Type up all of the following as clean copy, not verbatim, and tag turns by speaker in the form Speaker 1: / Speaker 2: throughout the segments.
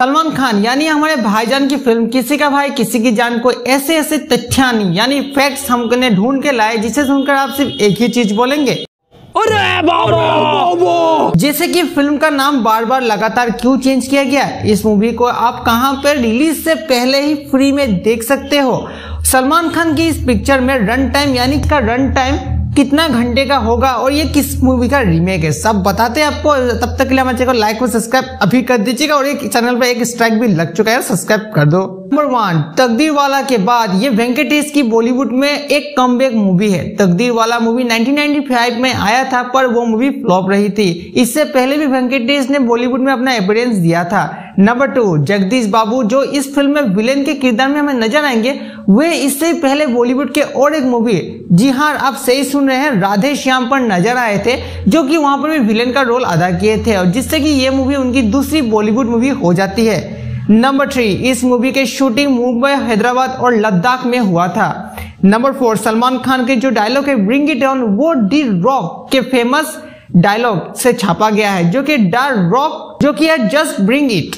Speaker 1: सलमान खान यानी हमारे भाईजान की फिल्म किसी का भाई किसी की जान को ऐसे ऐसे तथ्यानी यानी फैक्ट्स हमने ढूंढ के लाए जिसे सुनकर आप सिर्फ एक ही चीज बोलेंगे, अरे बाबा। जैसे कि फिल्म का नाम बार बार लगातार क्यों चेंज किया गया, इस मूवी को आप कहां पर रिलीज से पहले ही फ्री में देख सकते हो। सलमान खान की इस पिक्चर में रन टाइम यानी का रन टाइम कितना घंटे का होगा और ये किस मूवी का रीमेक है, सब बताते हैं आपको। तब तक के लिए हमारे चैनल को लाइक और सब्सक्राइब अभी कर दीजिएगा और एक चैनल पर एक स्ट्राइक भी लग चुका है, सब्सक्राइब कर दो। नंबर 1, तकदीरवाला के बाद ये वेंकटेश की बॉलीवुड में एक कमबैक मूवी है। तकदीरवाला मूवी 1995 में आया था पर वो मूवी फ्लॉप रही थी। इससे पहले भी वेंकटेश ने बॉलीवुड में अपना अपीयरेंस दिया था। नंबर 2, जगदीश बाबू जो इस फिल्म में विलेन के किरदार में हमें नजर आएंगे, वे इससे पहले बॉलीवुड के और एक मूवी, जी हाँ आप सही सुन रहे हैं, राधे श्याम पर नजर आए थे, जो कि वहां पर भी विलेन का रोल अदा किए थे और जिससे कि ये मूवी उनकी दूसरी बॉलीवुड मूवी हो जाती है। नंबर 3, इस मूवी के शूटिंग मुंबई, हैदराबाद और लद्दाख में हुआ था। नंबर 4, सलमान खान के जो डायलॉग है ब्रिंग इट ऑन वो डी रॉक के फेमस डायलॉग से छापा गया है, जो कि द रॉक जो कि है just bring it.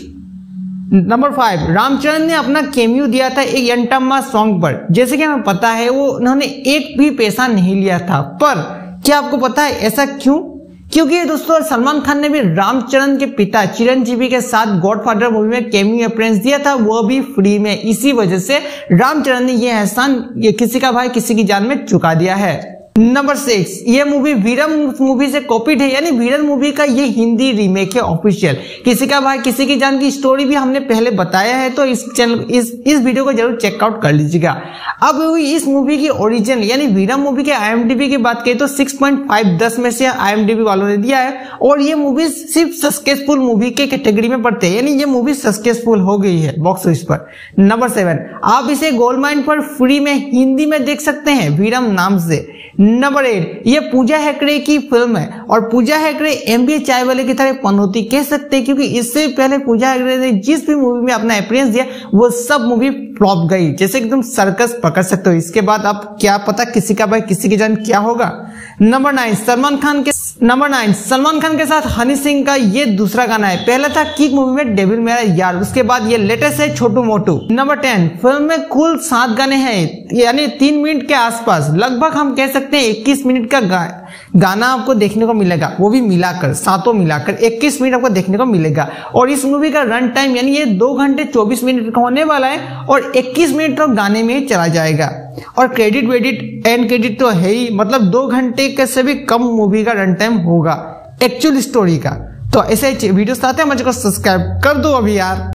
Speaker 1: Number 5, Ram Charan ने अपना कैमियो दिया था एक यंटम्मा सॉन्ग पर। जैसे कि हमें पता है वो उन्होंने एक भी पैसा नहीं लिया था, पर क्या आपको पता है ऐसा क्यों? क्योंकि दोस्तों सलमान खान ने भी रामचरण के पिता चिरंजीवी के साथ गॉडफादर मूवी में कैमियो अपीयरेंस दिया था, वो भी फ्री में। इसी वजह से रामचरण ने ये एहसान ये किसी का भाई किसी की जान में चुका दिया है। नंबर 6, ये मूवी वीरम मूवी से कॉपीड है, यानी वीरम मूवी का ये हिंदी रीमेक है ऑफिशियल। किसी का भाई किसी की जान की स्टोरी भी हमने पहले बताया है, तो इस चैनल इस वीडियो को जरूर चेकआउट कर लीजिएगा। अब इस मूवी की ओरिजिन यानी वीरम मूवी के IMDb की बात करें तो 6.5 10 में से IMDb वालों ने दिया है और ये मूवी सिर्फ सक्सेसफुल मूवी के कैटेगरी में पड़ते हैं, यानी ये मूवी सक्सेसफुल हो गई है बॉक्स ऑफिस पर। नंबर 7, आप इसे गोल्डमाइन पर फ्री में हिंदी में देख सकते हैं वीरम नाम से। नंबर 8, ये पूजा हेगड़े की फिल्म है और पूजा हेगड़े MBA चाय वाले की तरह पनौती कह सकते हैं, क्योंकि इससे पहले पूजा हेगड़े ने जिस भी मूवी में अपना अपीयरेंस दिया वो सब मूवी फ्लॉप गई, जैसे कि तुम सर्कस पकड़ सकते हो। इसके बाद आप क्या पता किसी का भाई किसी की जान क्या होगा। नंबर 9, सलमान खान के साथ हनी सिंह का ये दूसरा गाना है। पहला था किक मूवी में डेविल मेरा यार, उसके बाद ये लेटेस्ट है छोटू मोटू। नंबर 10, फिल्म में कुल 7 गाने हैं, यानी 3 मिनट के आसपास, लगभग हम कह सकते हैं 21 मिनट का गाना आपको देखने को मिलेगा, वो भी मिलाकर सातों मिलाकर 21 मिनट आपको देखने को मिलेगा। और इस मूवी का रन टाइम यानी ये 2 घंटे 24 मिनट का होने वाला है और 21 मिनट तो गाने में ही चला जाएगा। और क्रेडिट वेडिट एंड क्रेडिट तो है ही, मतलब 2 घंटे के से भी कम मूवी का रन टाइम होगा एक्चुअल स्टोरी का। तो ऐसे वीडियोस आते हैं, मुझे को सब्सक्राइब कर दो अभी यार।